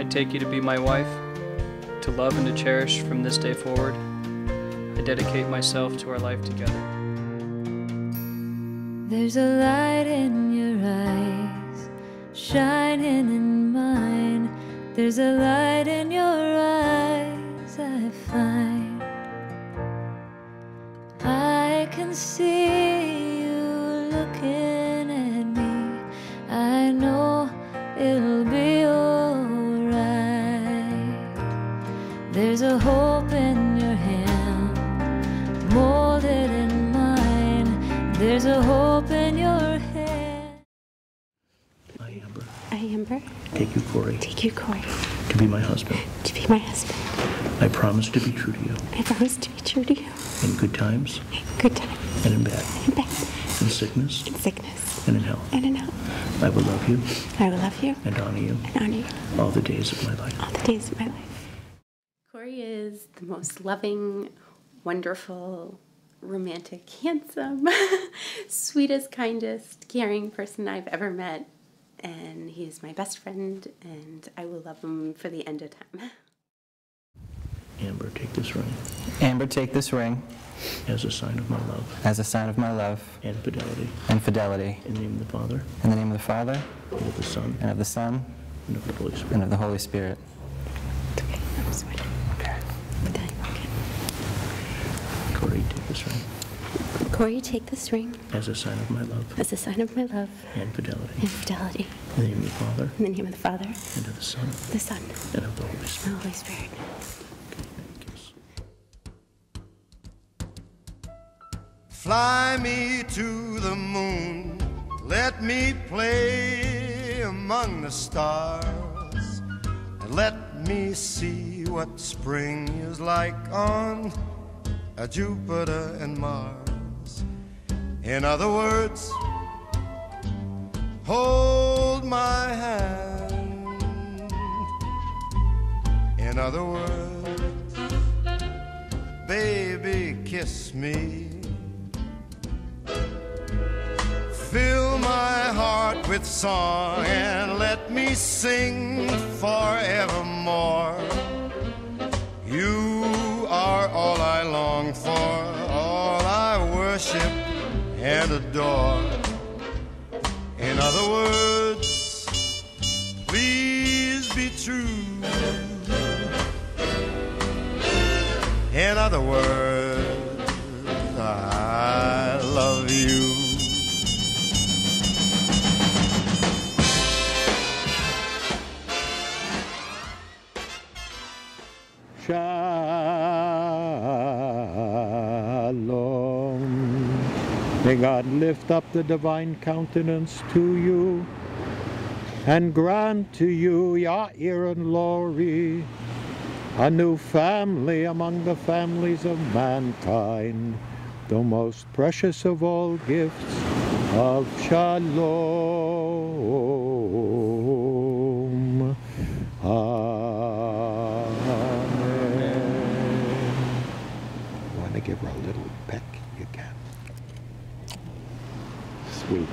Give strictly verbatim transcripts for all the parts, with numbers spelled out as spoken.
take you to be my wife, to love and to cherish from this day forward. I dedicate myself to our life together. There's a light in your eyes, shining in mine. There's a light in your eyes, I find. I can see you looking at me. I know it'll be alright. There's a hope in your hand, molded in mine. There's a hope in your hand. I, Amber, I, Amber, take you, Corey, take you, Corey, to be my husband. to be my husband. I promise to be true to you I promise to be true to you in good times in good times and in bad, and bad, in sickness in sickness and in health. and in health. I will love you I will love you and honor you and honor you all the days of my life. all the days of my life. Corey is the most loving, wonderful, romantic, handsome, sweetest, kindest, caring person I've ever met. And he is my best friend, and I will love him for the end of time. Amber, take this ring Amber, take this ring as a sign of my love as a sign of my love and fidelity. and fidelity. In the name of the Father, In the name of the Father, and of the Son, and of the Son, and of the Holy Spirit. and of the Holy Spirit. Okay, I'm sorry. Okay. Okay. Corey, take this ring Corey, take this ring as a sign of my love as a sign of my love and fidelity. and fidelity. In the name of the Father, In the name of the Father, and of the Son, the Son, and of the Holy and the Spirit. Holy Spirit. Kiss. Fly me to the moon, let me play among the stars, and let me see what spring is like on a Jupiter and Mars. In other words, hold my hand. In other words, baby, kiss me. Fill my heart with song and let me sing forevermore. You are all I long for, all I worship and adore. In other words, please be true. In other words, I love you. Shalom. May God lift up the divine countenance to you and grant to you, Ya'ir and Lori, a new family among the families of mankind, the most precious of all gifts of Shalom. Amen. Want to give her a little peck? You can. Sweet.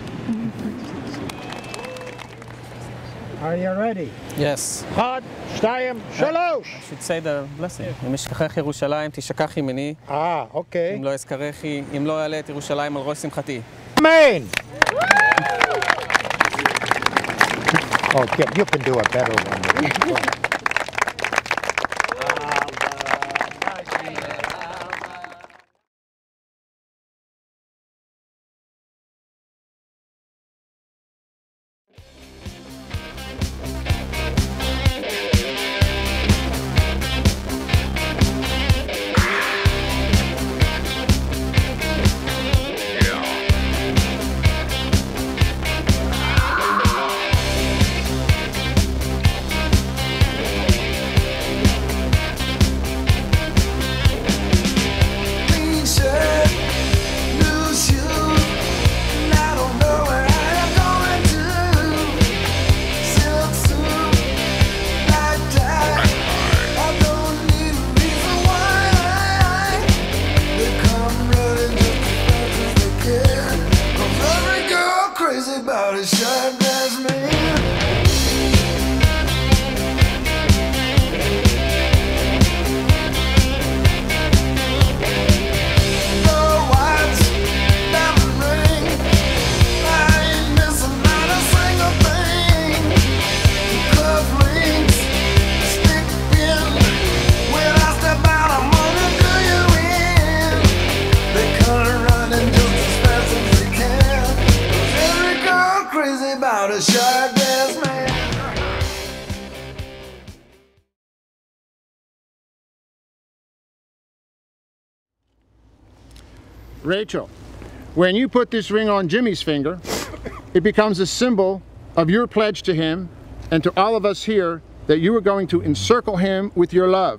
Are you ready? Yes. Hot, shtayim, shalosh. I should say the blessing. אם אשכחך ירושלים, תשכח ימיני. Ah, okay. אם לא אזכרכי, אם לא אעלה את ירושלים על ראש שמחתי. Amen. Oh, Kim, you can do a better one. Rachel, when you put this ring on Jimmy's finger, it becomes a symbol of your pledge to him and to all of us here that you are going to encircle him with your love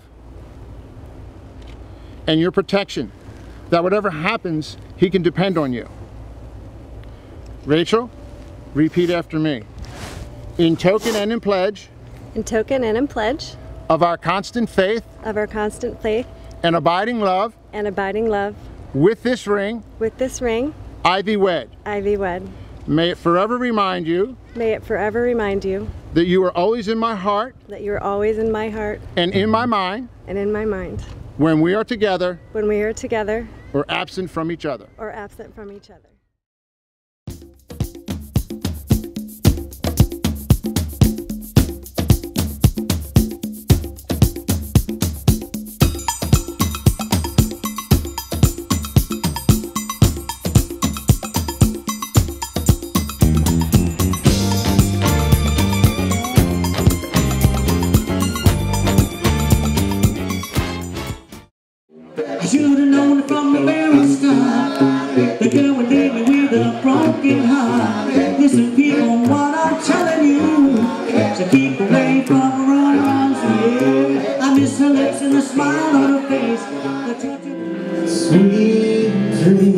and your protection, that whatever happens, he can depend on you. Rachel, repeat after me. In token and in pledge In token and in pledge of our constant faith of our constant faith and abiding love, and abiding love, with this ring, with this ring, I thee wed. I thee wed. May it forever remind you May it forever remind you that you are always in my heart that you are always in my heart and in my mind and in my mind when we are together when we are together or absent from each other. or absent from each other. I should have known it from the very start. The girl would leave me with a broken heart. Listen, people, what I'm telling you, so keep away from her runarounds, yeah. I miss her lips and the smile on her face, the touch of... Sweet dreams.